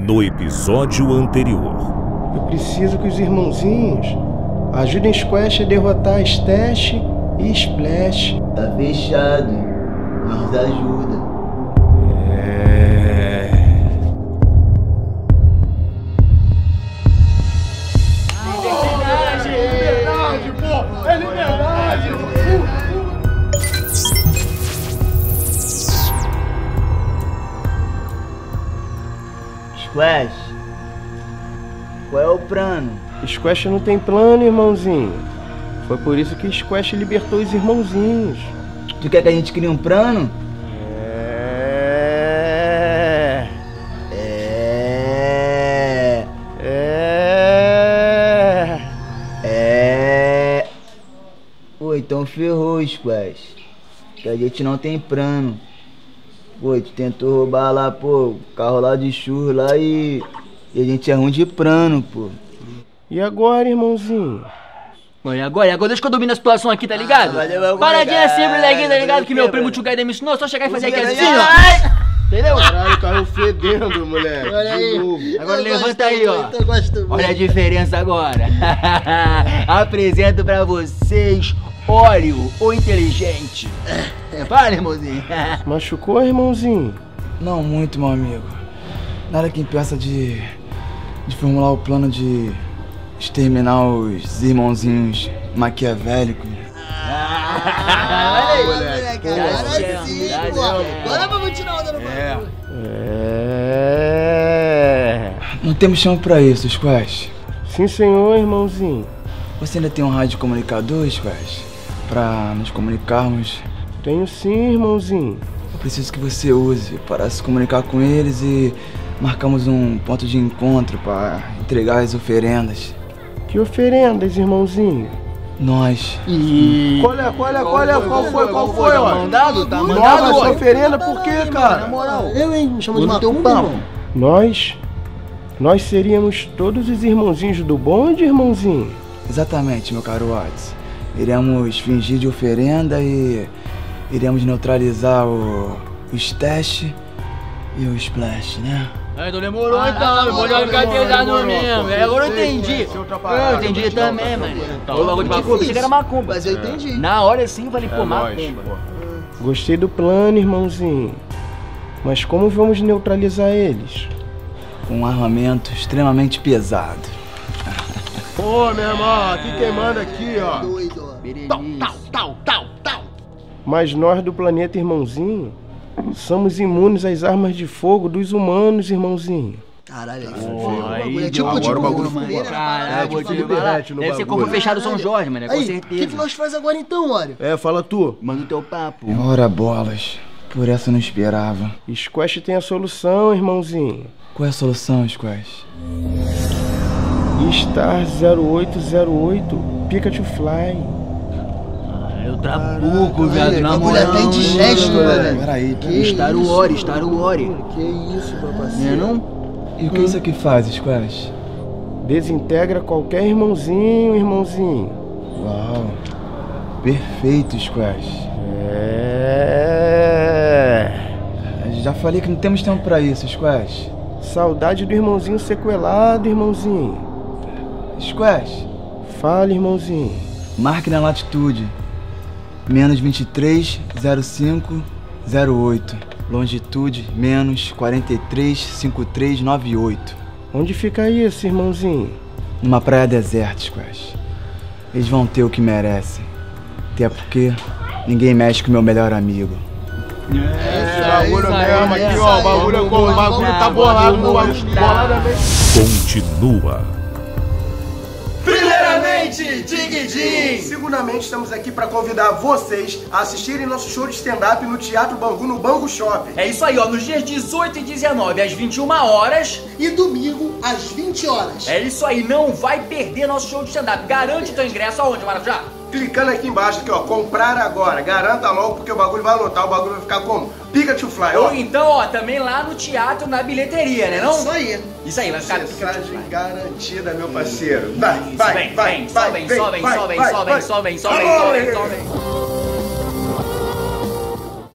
No episódio anterior. Eu preciso que os irmãozinhos ajudem Squash a derrotar Stash e Splash. Tá fechado. Nos ajuda. Liberdade, pô! É liberdade! Squash, qual é o plano? Squash não tem plano, irmãozinho. Foi por isso que Squash libertou os irmãozinhos. Tu quer que a gente crie um plano? Pô, então ferrou, Squash. Que a gente não tem plano. Pô, tu tentou roubar lá, pô, o carro lá de churro lá e a gente é ruim de plano, pô. E agora, irmãozinho? Mano, e agora deixa que eu domino a situação aqui, tá ligado? Paradinha simples aqui, tá ligado? Que meu primo Tio Gaiden me ensinou, só chegar e fazer aqui assim, ó. Entendeu? Caralho, caiu fedendo, moleque. Olha aí. Agora levanta aí, ó. Eu gosto muito. Olha a diferença agora. Apresento pra vocês Oreo, o inteligente. Fala, irmãozinho. Machucou, irmãozinho? Não muito, meu amigo. Nada que impeça de formular o plano de exterminar os irmãozinhos maquiavélicos. Olha aí, moleque. Agora sim, pô. Agora vamos tirar onda no bagulho. Não temos tempo pra isso, Squash. Sim, senhor, irmãozinho. Você ainda tem um rádio comunicador, Squash? Pra nos comunicarmos? Tenho sim, irmãozinho. Eu preciso que você use para se comunicar com eles e marcamos um ponto de encontro para entregar as oferendas. Que oferendas, irmãozinho? Nós. Qual foi, Tá ó? mandado? Tá Nova mandado, essa ó. oferenda por quê, Na cara? moral, eu, hein? Me chama de macumba, irmão. Nós seríamos todos os irmãozinhos do bonde, irmãozinho? Exatamente, meu caro Watts. Iremos fingir de oferenda e iremos neutralizar o Stash e o Splash, né? Então demorou então, vou ficar pesado mesmo. Agora eu entendi. Eu entendi também, mano. O bagulho de macumba, pensei que era macumba. Mas eu entendi. Na hora sim eu falei, pô, macumba. Gostei do plano, irmãozinho. Mas como vamos neutralizar eles? Com um armamento extremamente pesado. Pô, meu irmão, aqui quem manda aqui, ó. Doido, Tal. Mas nós do planeta, irmãozinho, somos imunes às armas de fogo dos humanos, irmãozinho. Caralho, Aí, é tipo agora o bagulho fumeira, né? Caralho, vou te falar. derrete no Deve ser bagulho. como fechado São Jorge, mano, com Aí, o certeza. que nós faz agora então, Oreo? Fala tu. Manda o teu papo. Ora bolas, por essa eu não esperava. Squash tem a solução, irmãozinho. Qual é a solução, Squash? Star 0808 Pikachu Fly. Eu trabuco, viado, na bagulho moral. até indigesto, mano. Peraí. Star Wars. Que isso, meu parceiro? Não? E o que isso aqui faz, Squash? Desintegra qualquer irmãozinho. Uau. Perfeito, Squash. Já falei que não temos tempo pra isso, Squash. Saudade do irmãozinho sequelado, irmãozinho. Squash, Fala, irmãozinho. marque na latitude. Menos 230508. Longitude, menos 435398. Onde fica isso, irmãozinho? Numa praia deserta, Squash. Eles vão ter o que merecem. Até porque ninguém mexe com meu melhor amigo. Bagulho mesmo aqui, ó. O bagulho tá bolado no boladamente. Continua. Primeiramente, Dig. Segundamente, estamos aqui para convidar vocês a assistirem nosso show de stand-up no Teatro Bangu, no Bangu Shopping. É isso aí, ó, nos dias 18 e 19 às 21 horas. E domingo, às 20 horas. É isso aí, não vai perder nosso show de stand-up. Garante teu ingresso aonde, Maracujá? Clicando aqui embaixo, aqui, ó, comprar agora. Garanta logo, porque o bagulho vai lotar, o bagulho vai ficar como? Pikachu Fly, ó. Ou então, ó, também lá no teatro, na bilheteria, né não? Isso aí. Isso aí, vai ficar... Mensagem garantida, meu parceiro. Sobem.